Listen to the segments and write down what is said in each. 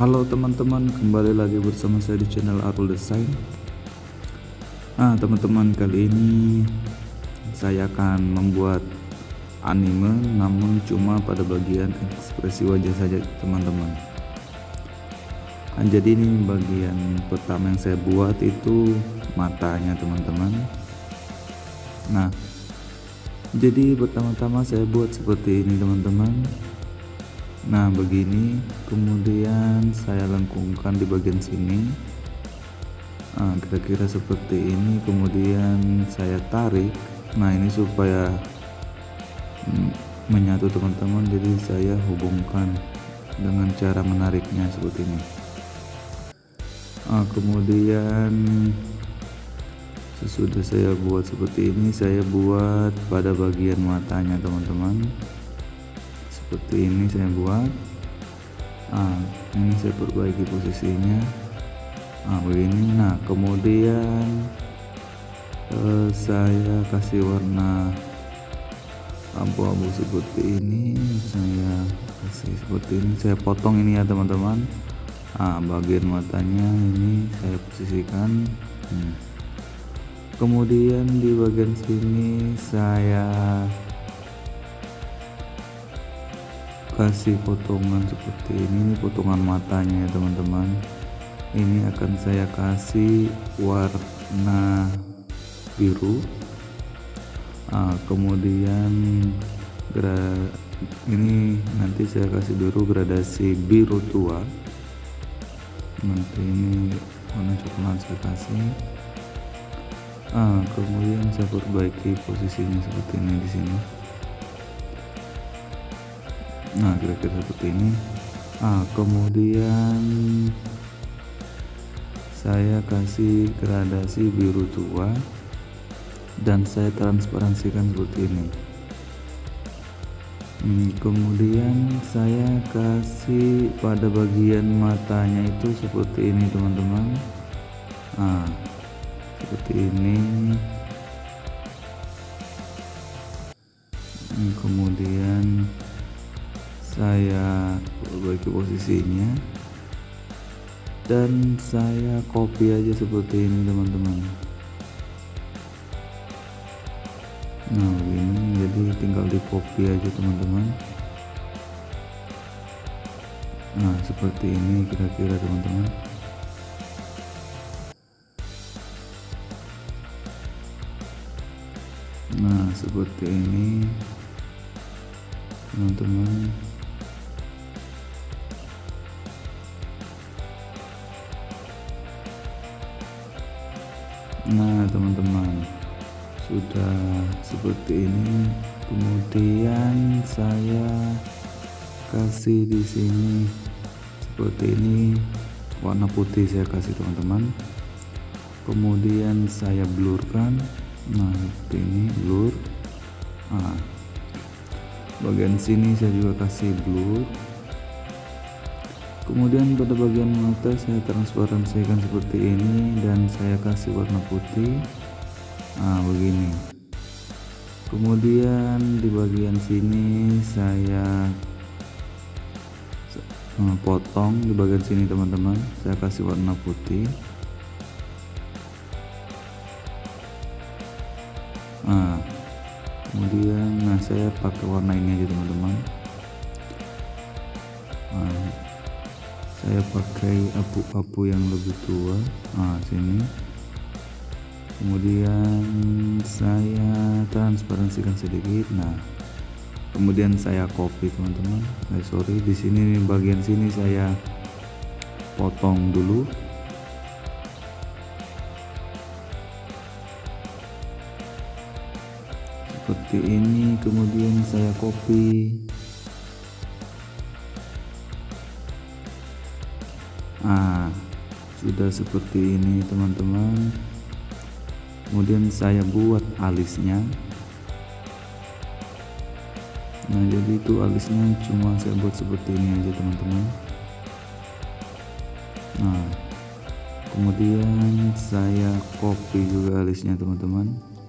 Halo teman-teman, kembali lagi bersama saya di channel Arul Design. Teman-teman, kali ini saya akan membuat anime, namun cuma pada bagian ekspresi wajah saja teman-teman. Jadi ini bagian pertama yang saya buat itu matanya teman-teman. Jadi pertama-tama saya buat seperti ini teman-teman. Begini, kemudian saya lengkungkan di bagian sini, kira-kira seperti ini. Kemudian saya tarik, ini supaya menyatu teman-teman. Jadi saya hubungkan dengan cara menariknya seperti ini. Kemudian sesudah saya buat seperti ini, saya buat pada bagian matanya teman-teman. Seperti ini saya buat. Ini saya perbaiki posisinya. Begini. Kemudian saya kasih warna abu-abu seperti ini. Saya kasih seperti ini. Saya potong ini ya teman-teman. Bagian matanya ini saya posisikan. Kemudian di bagian sini saya kasih potongan seperti ini potongan matanya ya teman-teman. Ini akan saya kasih warna biru. Kemudian ini nanti saya kasih biru gradasi biru tua. Nanti ini warna coklat saya kasih. Kemudian saya perbaiki posisinya seperti ini di sini. Kira-kira seperti ini. Kemudian saya kasih gradasi biru tua dan saya transparansikan seperti ini. Kemudian saya kasih pada bagian matanya itu seperti ini teman-teman. Seperti ini. Kemudian saya perbaiki posisinya dan saya copy aja seperti ini teman-teman. Begini, jadi tinggal di copy aja teman-teman. Seperti ini kira-kira teman-teman. Seperti ini teman-teman. Teman-teman, sudah seperti ini. Kemudian saya kasih di sini seperti ini warna putih saya kasih teman-teman. Kemudian saya blurkan. Seperti ini blur. Bagian sini saya juga kasih blur. Kemudian pada bagian mata saya transparansikan seperti ini dan saya kasih warna putih. Begini. Kemudian di bagian sini saya potong di bagian sini teman-teman. Saya kasih warna putih. Kemudian saya pakai warna ini aja teman-teman. Saya pakai abu-abu yang lebih tua. Sini. Kemudian saya transparansikan sedikit. Kemudian saya copy teman-teman. Di sini bagian sini saya potong dulu. Seperti ini. Kemudian saya copy. Sudah seperti ini teman-teman. Kemudian saya buat alisnya. Jadi itu alisnya cuma saya buat seperti ini aja teman-teman. Kemudian saya copy juga alisnya teman-teman.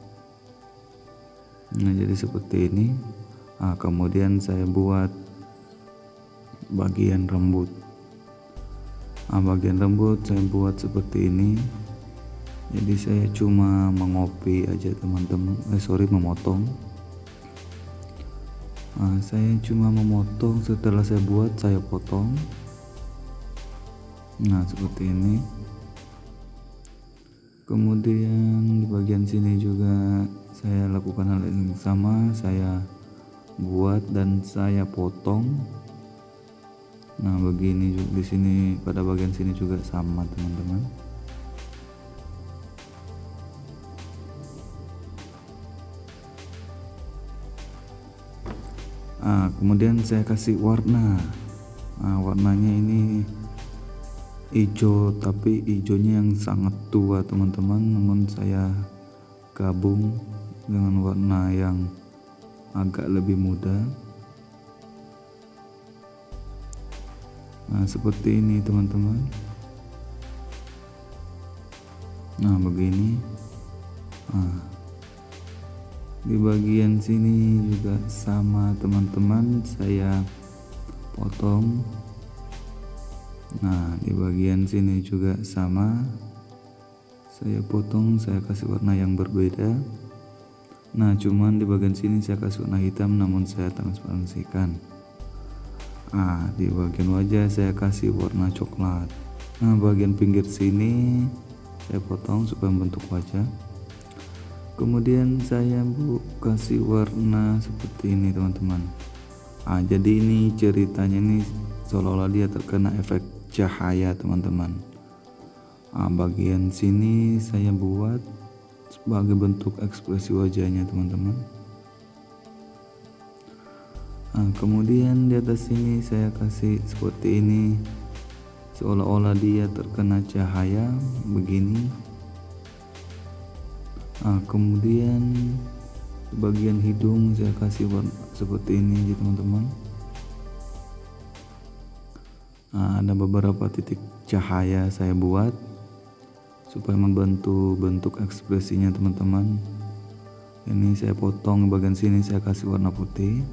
Jadi seperti ini. Kemudian saya buat bagian rambut. Bagian rambut saya buat seperti ini. Jadi saya cuma mengopi aja teman-teman, memotong. Saya cuma memotong, setelah saya buat saya potong. Nah seperti ini. Kemudian di bagian sini juga saya lakukan hal yang sama, saya buat dan saya potong. Nah begini di sini, pada bagian sini juga sama teman-teman. Kemudian saya kasih warna. Warnanya ini hijau, tapi hijaunya yang sangat tua teman-teman, namun saya gabung dengan warna yang agak lebih muda. Nah seperti ini teman-teman. Nah begini. Di bagian sini juga sama teman-teman, saya potong. Nah di bagian sini juga sama, saya potong, saya kasih warna yang berbeda. Nah cuman di bagian sini saya kasih warna hitam, namun saya transparansikan. Di bagian wajah saya kasih warna coklat. Nah bagian pinggir sini saya potong supaya membentuk wajah. Kemudian saya kasih warna seperti ini teman-teman. Jadi ini ceritanya ini seolah-olah dia terkena efek cahaya teman-teman. Bagian sini saya buat sebagai bentuk ekspresi wajahnya teman-teman. Kemudian di atas sini saya kasih seperti ini, seolah-olah dia terkena cahaya begini. Kemudian di bagian hidung saya kasih warna seperti ini teman-teman. Ada beberapa titik cahaya saya buat supaya membantu bentuk ekspresinya teman-teman. Ini saya potong, bagian sini saya kasih warna putih.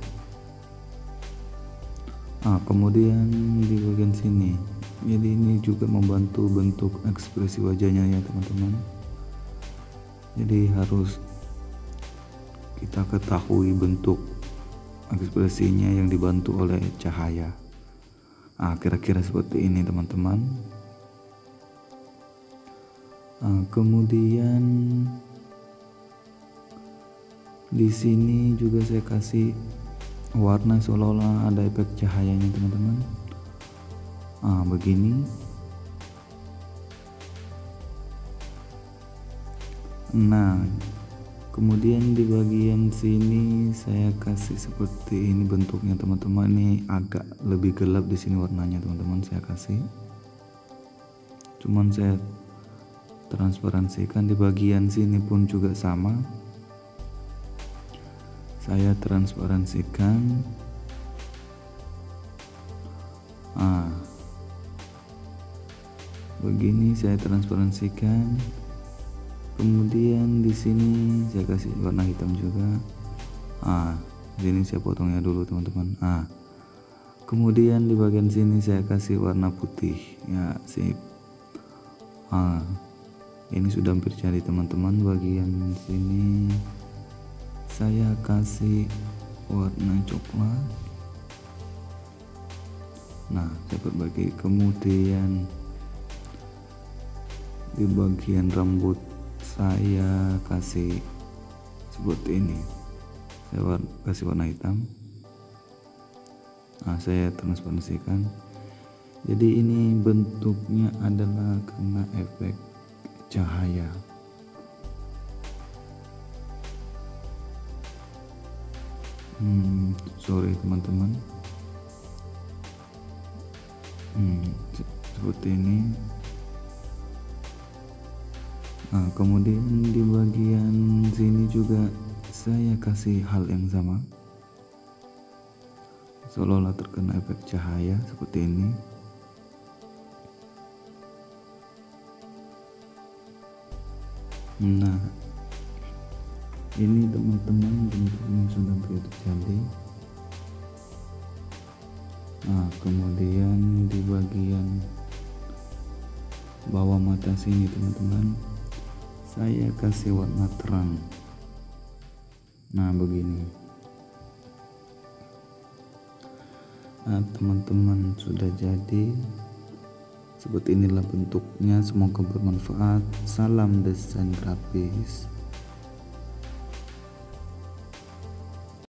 Kemudian di bagian sini, jadi ini juga membantu bentuk ekspresi wajahnya ya teman-teman. Jadi harus kita ketahui bentuk ekspresinya yang dibantu oleh cahaya. Kira-kira seperti ini teman-teman. Kemudian di sini juga saya kasih warna seolah-olah ada efek cahayanya teman-teman. Begini. Nah kemudian di bagian sini saya kasih seperti ini bentuknya teman-teman. Ini agak lebih gelap di sini warnanya teman-teman, saya kasih. Cuman saya transparansikan. Di bagian sini pun juga sama, saya transparansikan. Begini saya transparansikan. Kemudian di sini saya kasih warna hitam juga. Di sini saya potongnya dulu teman-teman. Kemudian di bagian sini saya kasih warna putih. Ya, sip. Ini sudah hampir jadi teman-teman. Bagian sini saya kasih warna coklat. Nah, saya berbagi. Kemudian di bagian rambut saya kasih seperti ini, saya kasih warna hitam. Saya transparansikan. Jadi ini bentuknya adalah karena efek cahaya. Sorry teman-teman. Seperti ini. Kemudian di bagian sini juga saya kasih hal yang sama, seolah-olah terkena efek cahaya seperti ini. Nah ini teman-teman bentuknya sudah terjadi. Kemudian di bagian bawah mata sini teman-teman saya kasih warna terang. Nah begini. Nah teman-teman, sudah jadi seperti inilah bentuknya. Semoga bermanfaat. Salam desain grafis.